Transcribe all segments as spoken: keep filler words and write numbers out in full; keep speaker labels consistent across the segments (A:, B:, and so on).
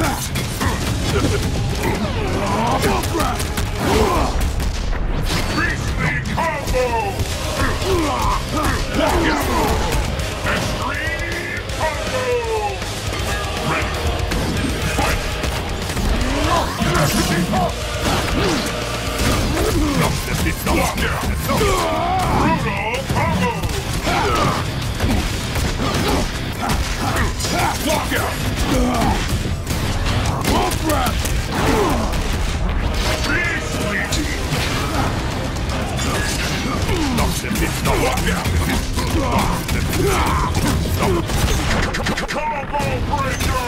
A: Beastly combo! Extreme combo! Ready! Fight! Lockdown! Brutal combo! Lockout! Wolf breath! Beastly! Lockout! Combo breaker!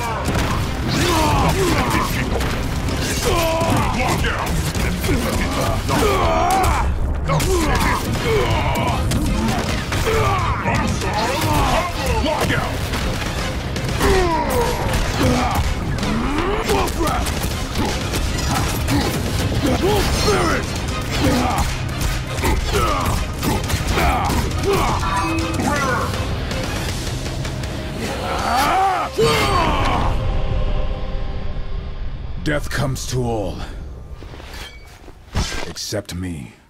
A: Lockout! Lockout! Wolf breath! Wolf spirit! Death comes to all, except me.